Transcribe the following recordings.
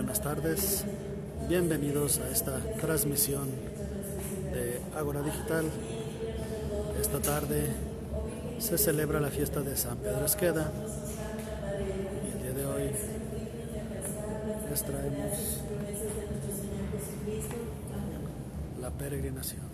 buenas tardes. Bienvenidos a esta transmisión de Ágora Digital. Esta tarde se celebra la fiesta de San Pedro Esqueda y el día de hoy les traemos la peregrinación.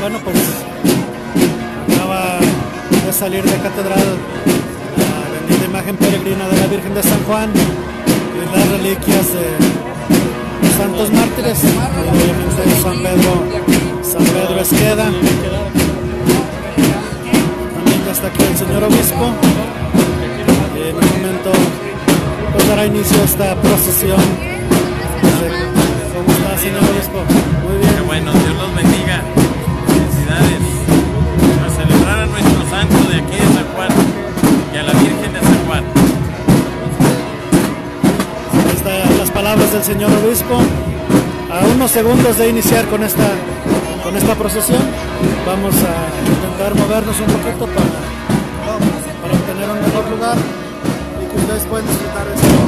Bueno, pues acaba de salir de catedral la bendita imagen peregrina de la Virgen de San Juan y las reliquias de los santos mártires, obviamente San Pedro Esqueda. También ya está aquí el señor obispo y en un momento pues dará inicio a esta procesión. ¿Cómo está, señor obispo? Muy bien. Qué bueno, Dios los bendiga. Felicidades a celebrar a nuestro santo de aquí de San Juan y a la Virgen de San Juan. Ahí están las palabras del señor obispo. A unos segundos de iniciar con esta procesión, vamos a intentar movernos un poquito para obtener un mejor lugar y que ustedes puedan disfrutar de esto.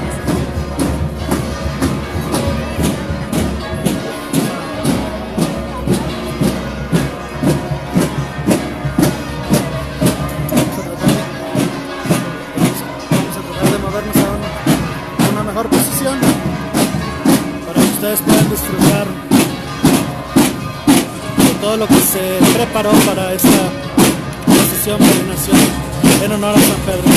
Ustedes pueden disfrutar de todo lo que se preparó para esta procesión de peregrinación en honor a San Pedro.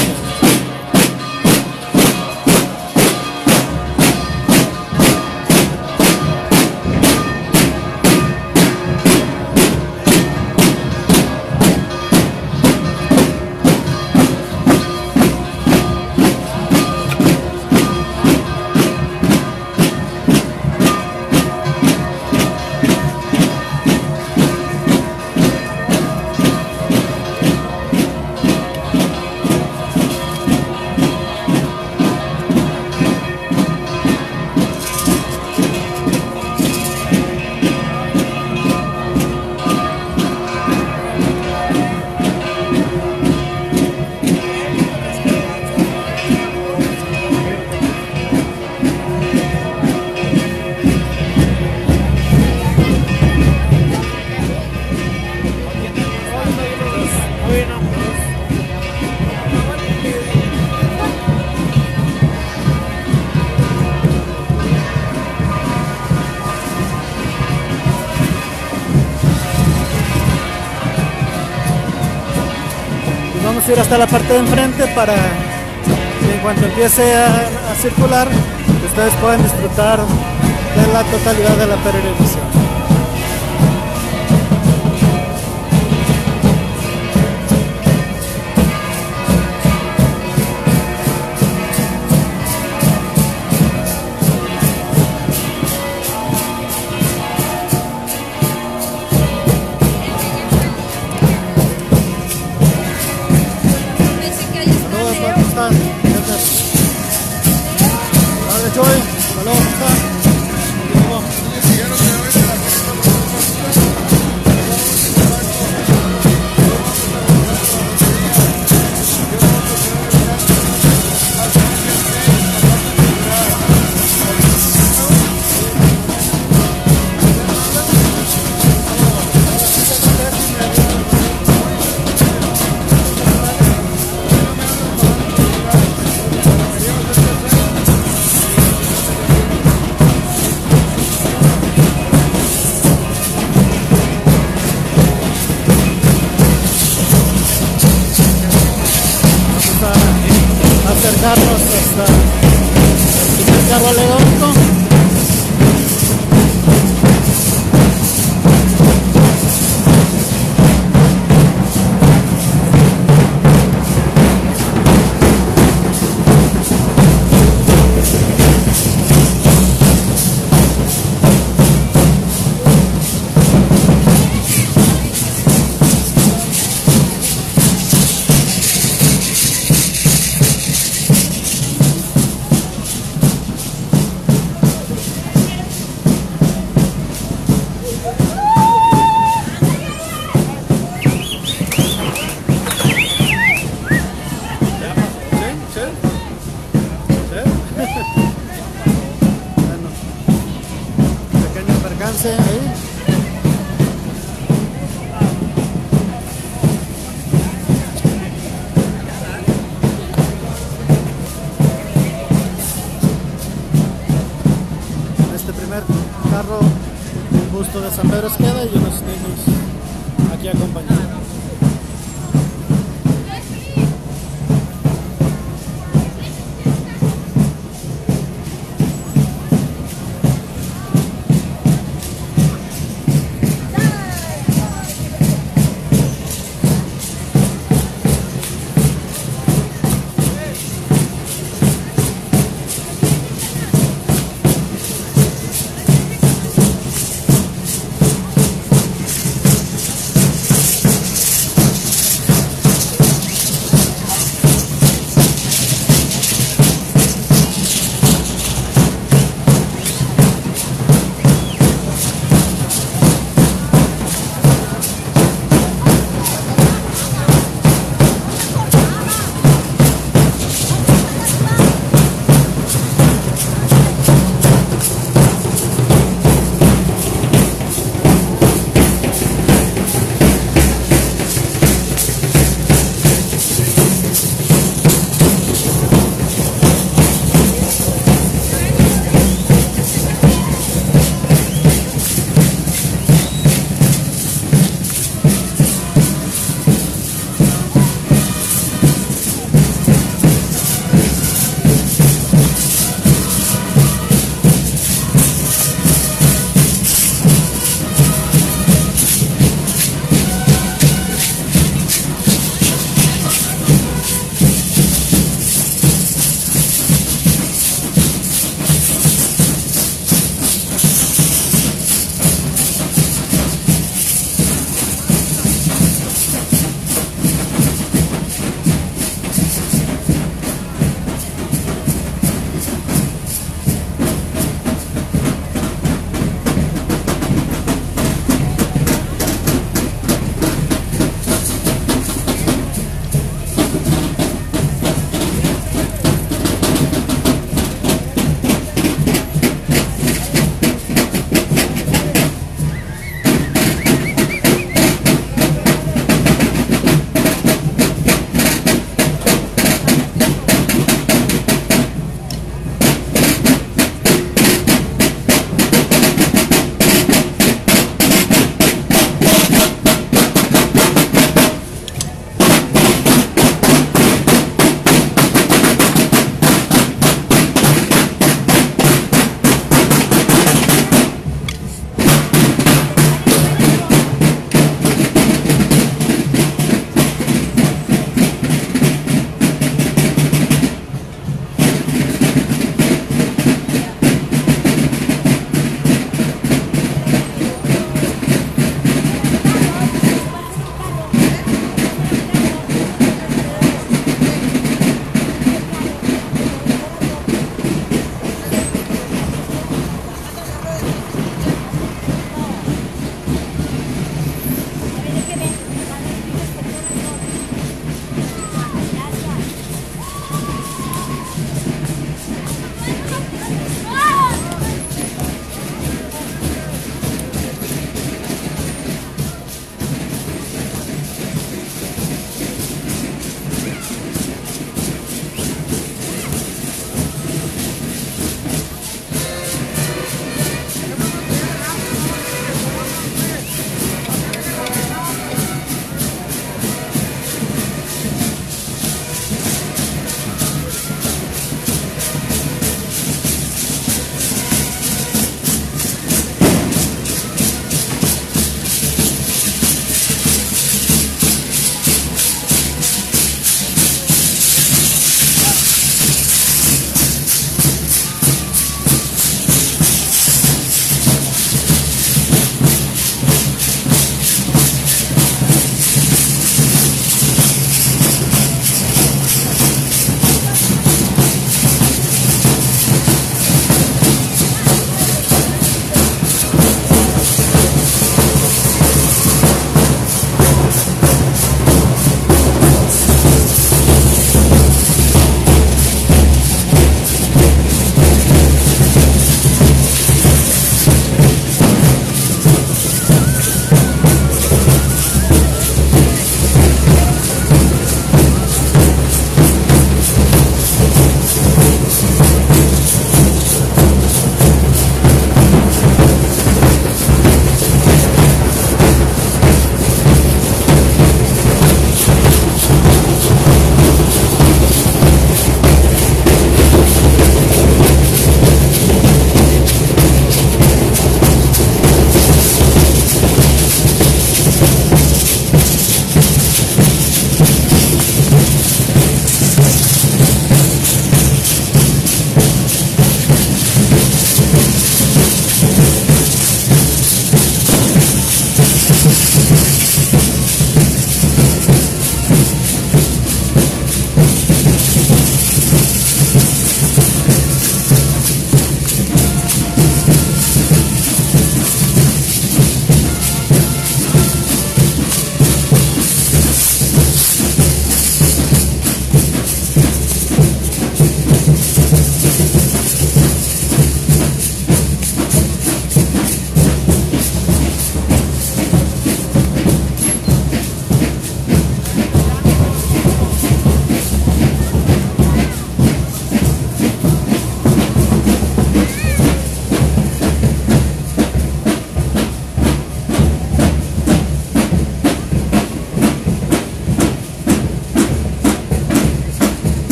Vamos a ir hasta la parte de enfrente para que en cuanto empiece a circular, ustedes puedan disfrutar de la totalidad de la peregrinación. Joy, hasta luego, ¿cómo está? Acercarnos hasta el primer carro alegórico. Ahí. Este primer carro, un bus Cristo de San Pedro Esqueda y unos niños aquí acompañando.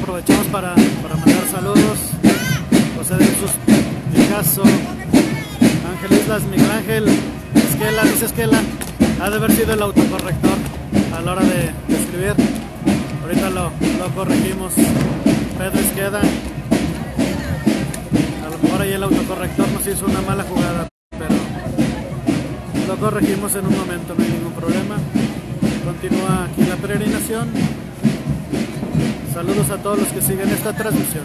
aprovechamos para mandar saludos. José de Jesús Picasso, Ángel Islas, Miguel Ángel Esquela, dice Esquela, ha de haber sido el autocorrector a la hora de escribir. Ahorita lo corregimos. Pedro Esqueda, a lo mejor ahí el autocorrector nos hizo una mala jugada, pero lo corregimos en un momento, no hay ningún problema. Continúa aquí la peregrinación. Saludos a todos los que siguen esta transmisión.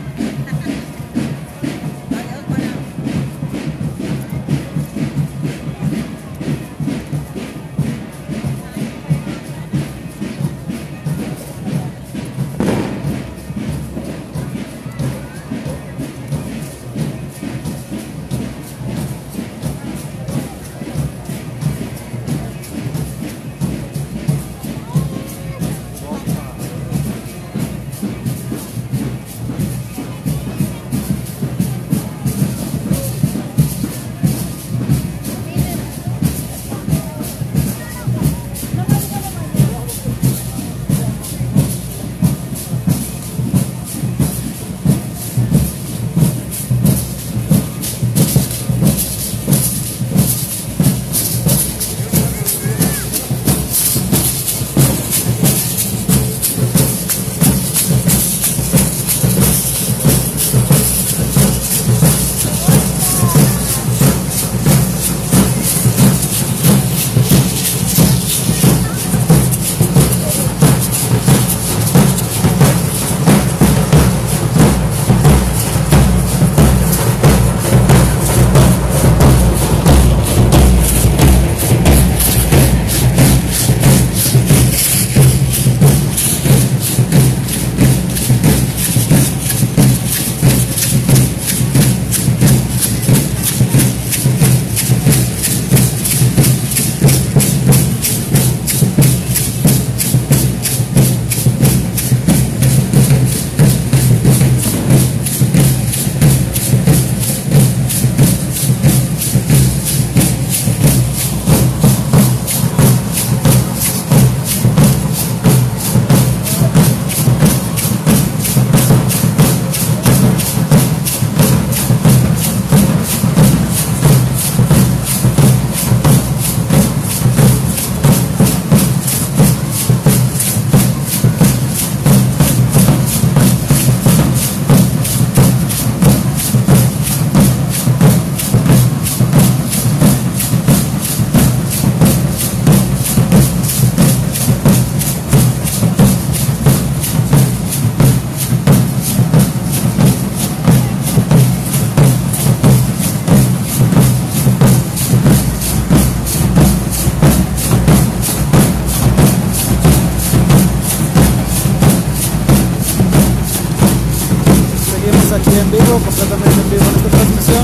Aquí en vivo, completamente en vivo en esta transmisión,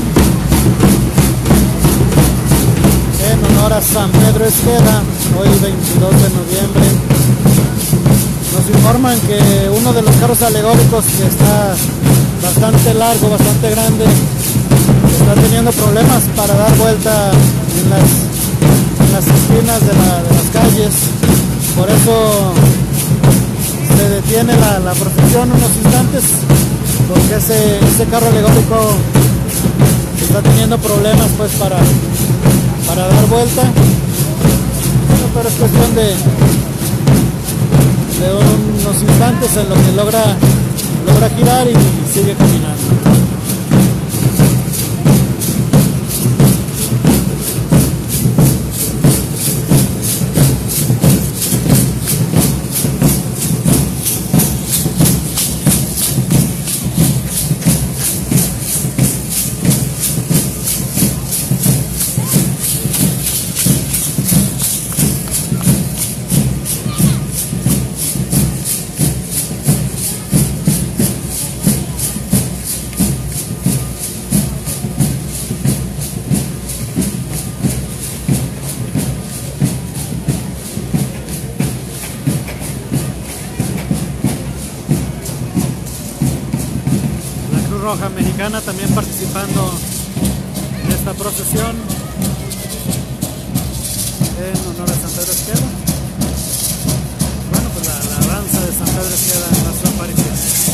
en honor a San Pedro Esqueda, hoy 22 de noviembre. Nos informan que uno de los carros alegóricos, que está bastante largo, bastante grande, está teniendo problemas para dar vuelta en las esquinas de las calles. Por eso se detiene la procesión unos instantes, porque ese carro alegórico está teniendo problemas pues para dar vuelta. Bueno, pero es cuestión de unos instantes en lo que logra girar y sigue caminando. Roja Mexicana también participando en esta procesión en honor a San Pedro Esqueda. Bueno, pues la danza de San Pedro Esqueda en nuestra aparición.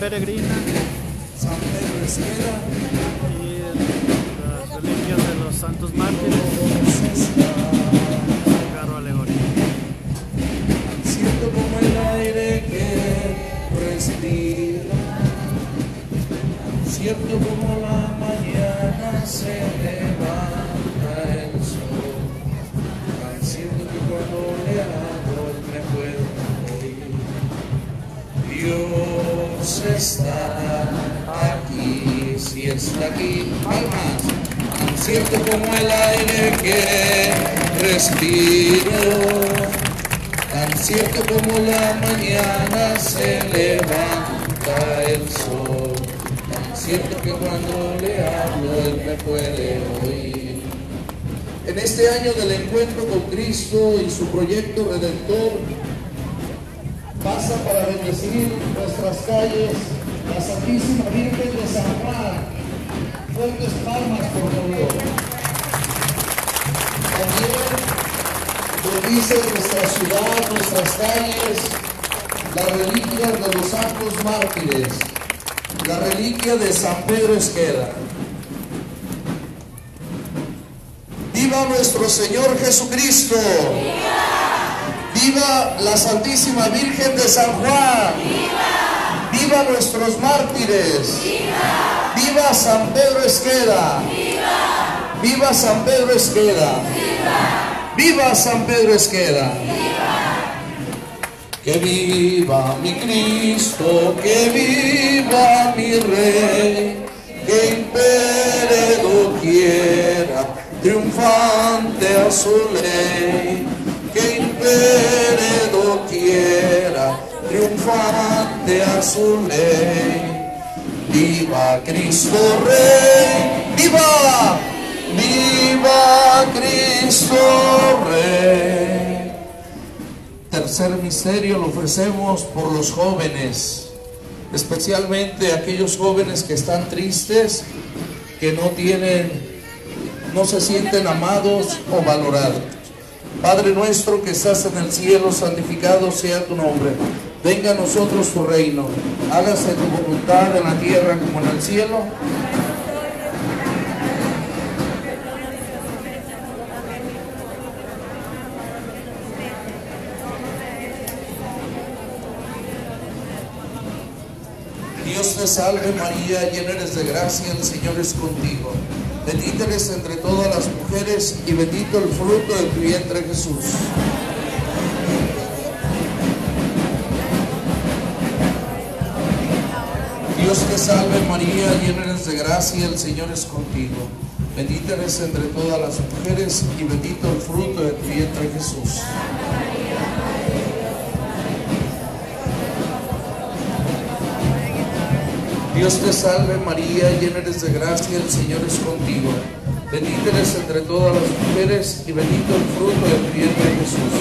peregrina San Pedro Esqueda, y las reliquias de los santos mártires, carro alegoría. siento como el aire que respira, siento como la mañana se levanta el sol, tan siento que cuando le hablo me puedo oír. Dios está aquí, si está aquí, palmas, tan cierto como el aire que respiro, tan cierto como la mañana se levanta el sol, tan cierto que cuando le hablo Él me puede oír. En este año del encuentro con Cristo y su proyecto redentor, pasa para bendecir nuestras calles la Santísima Virgen de San Juan. Fuertes palmas, por favor. También bendice nuestra ciudad, nuestras calles, las reliquias de los santos mártires, la reliquia de San Pedro Esqueda. ¡Viva nuestro Señor Jesucristo! ¡Viva la Santísima Virgen de San Juan! ¡Viva! ¡Viva nuestros mártires! ¡Viva! ¡Viva San Pedro Esqueda! ¡Viva! ¡Viva San Pedro Esqueda! ¡Viva! ¡Viva San Pedro Esqueda! ¡Viva! Que viva mi Cristo, que viva mi Rey, que impere doquiera, triunfante a su ley. Que impere doquiera, triunfante a su ley. ¡Viva Cristo Rey! ¡Viva! ¡Viva Cristo Rey! Tercer misterio lo ofrecemos por los jóvenes, especialmente aquellos jóvenes que están tristes, que no se sienten amados o valorados. Padre nuestro que estás en el cielo, santificado sea tu nombre. Venga a nosotros tu reino. Hágase tu voluntad en la tierra como en el cielo. Dios te salve María, llena eres de gracia, el Señor es contigo. Bendita eres entre todas las mujeres y bendito el fruto de tu vientre Jesús. Dios te salve María, llena eres de gracia, el Señor es contigo. Bendita eres entre todas las mujeres y bendito el fruto de tu vientre Jesús. Dios te salve María, llena eres de gracia, el Señor es contigo. Bendita eres entre todas las mujeres y bendito el fruto de tu vientre Jesús.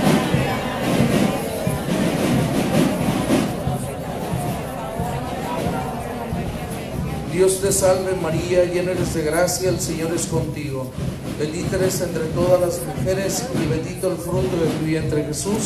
Dios te salve María, llena eres de gracia, el Señor es contigo. Bendita eres entre todas las mujeres y bendito el fruto de tu vientre Jesús.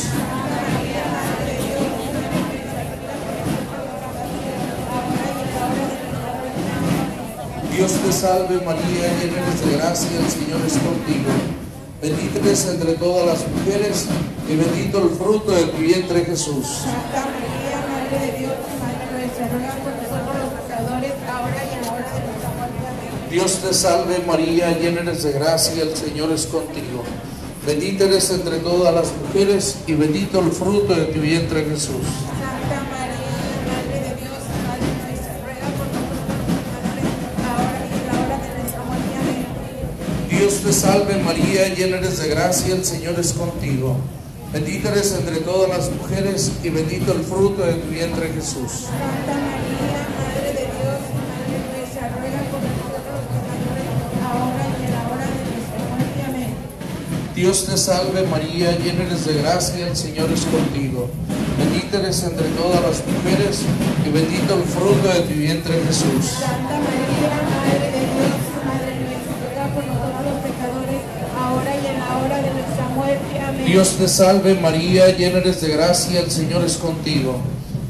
Dios te salve María, llena eres de gracia, el Señor es contigo. Bendita eres entre todas las mujeres y bendito el fruto de tu vientre Jesús. Santa María, Madre de Dios, Madre nuestra, ruega por nosotros los pecadores, ahora y en la hora de nuestra muerte. Amén. Dios te salve María, llena eres de gracia, el Señor es contigo. Bendita eres entre todas las mujeres y bendito el fruto de tu vientre Jesús. Santa María, Madre de Dios, Madre nuestra, ruega por nosotros los pecadores, ahora y en la hora de nuestra muerte. Amén. Dios te salve María, llena eres de gracia, el Señor es contigo. Bendita eres entre todas las mujeres y bendito el fruto de tu vientre Jesús. Santa María, Madre de Dios, Madre nuestra, ruega por nosotros los pecadores, ahora y en la hora de nuestra muerte. Amén. Dios te salve María, llena eres de gracia, el Señor es contigo. Bendita eres entre todas las mujeres y bendito el fruto de tu vientre Jesús. Santa María, Madre de Dios, Madre nuestra, ruega por nosotros los pecadores, ahora y en la hora de nuestra muerte. Amén. Dios te salve María, llena eres de gracia, el Señor es contigo.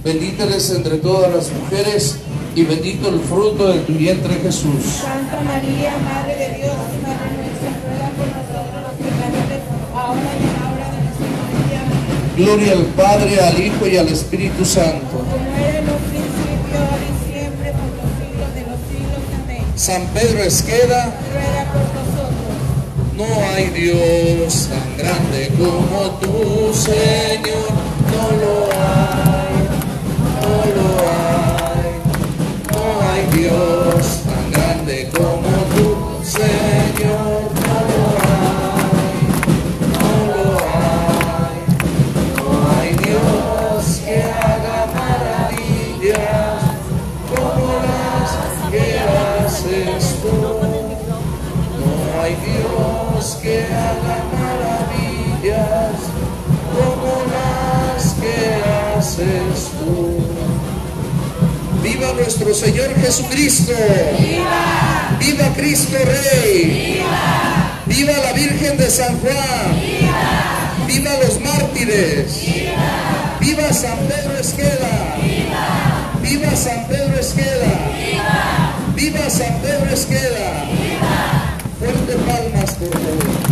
Bendita eres entre todas las mujeres y bendito el fruto de tu vientre, Jesús. Santa María, Madre de Dios y Madre nuestra, ruega por nosotros los pecadores, ahora y en la hora de nuestra muerte. Amén. Gloria al Padre, al Hijo y al Espíritu Santo. Como era en un principio, ahora y siempre, por los siglos de los siglos. Amén. San Pedro Esqueda, Ruega por nosotros. no hay Dios tan grande como tú, Señor, no lo hay, no lo hay. No hay Dios tan grande como tú, Señor, no lo hay, no lo hay. No hay Dios que haga maravillas como las que haces tú. No hay Dios que haga maravillas como las que haces tú. ¡Viva nuestro Señor Jesucristo! ¡Viva! ¡Viva Cristo Rey! ¡Viva! ¡Viva la Virgen de San Juan! ¡Viva! ¡Viva los mártires! ¡Viva! ¡Viva San Pedro Esqueda! ¡Viva! ¡Viva San Pedro Esqueda! ¡Viva! ¡Viva San Pedro Esqueda! ¡Viva! Fuerte palmas, por favor.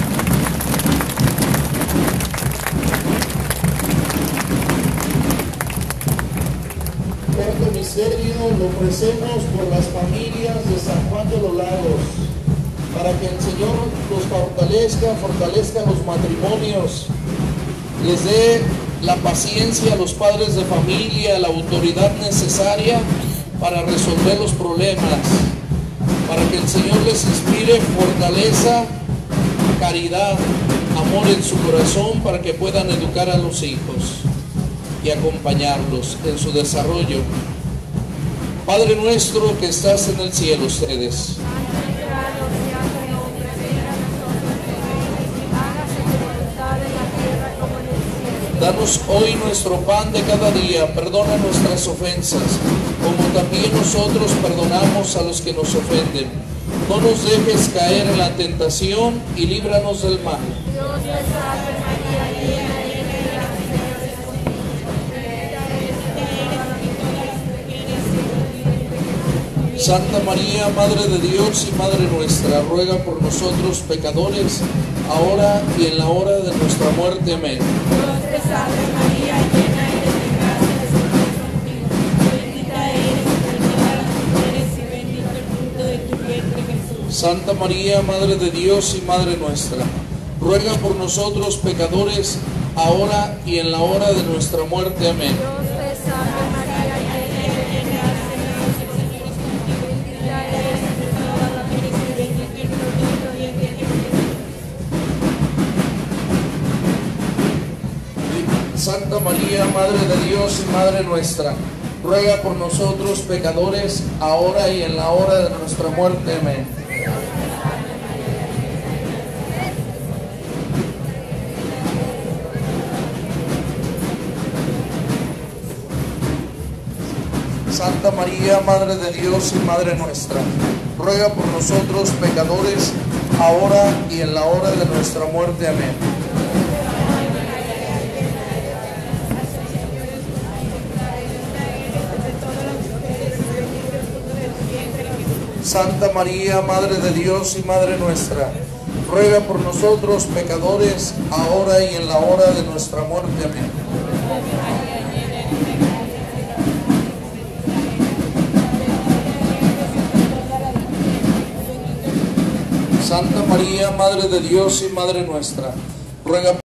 Cuarto misterio lo ofrecemos por las familias de San Juan de los Lagos, para que el Señor los fortalezca los matrimonios, les dé la paciencia a los padres de familia, la autoridad necesaria para resolver los problemas, para que el Señor les inspire fortaleza, caridad, amor en su corazón, para que puedan educar a los hijos y acompañarlos en su desarrollo. Padre nuestro que estás en el cielo, ustedes. Danos hoy nuestro pan de cada día, perdona nuestras ofensas, como también nosotros perdonamos a los que nos ofenden. No nos dejes caer en la tentación y líbranos del mal. Dios te salve María, llena eres de gracia, Señor es contigo. Bendita eres entre todas las mujeres. Santa María, Madre de Dios y Madre nuestra, ruega por nosotros pecadores, ahora y en la hora de nuestra muerte. Amén. Dios te salve María, llena eres de gracia, el Señor es contigo. Bendita eres entre todas las mujeres y bendito el fruto de tu vientre, Jesús. Santa María, Madre de Dios y Madre nuestra, ruega por nosotros pecadores, ahora y en la hora de nuestra muerte. Amén. Dios te salve María, llena eres de gracia, el Señor es contigo. Bendita eres entre todas las mujeres y bendito el fruto de tu vientre, Jesús. Santa María, Madre de Dios y Madre nuestra, ruega por nosotros pecadores, ahora y en la hora de nuestra muerte. Amén. Santa María, Madre de Dios y Madre nuestra, ruega por nosotros pecadores, ahora y en la hora de nuestra muerte. Amén. Santa María, Madre de Dios y Madre nuestra, ruega por nosotros pecadores, ahora y en la hora de nuestra muerte. Amén. Santa María, Madre de Dios y Madre nuestra, ruega